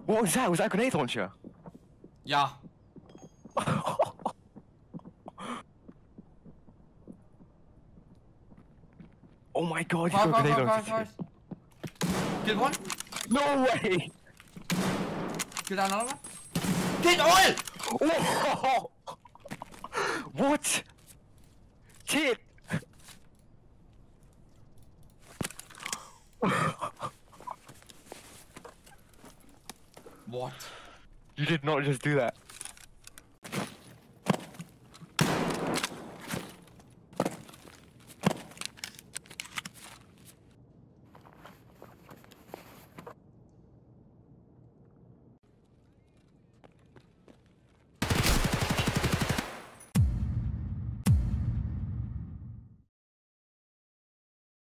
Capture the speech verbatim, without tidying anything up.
What was that? Was that a grenade launcher? Yeah. Oh my god, you Fire, got a fire, grenade fire, launcher. fire, fire. Kill one. No way! Kill down another one. Get oil! Whoa! What? Shit! What? You did not just do that.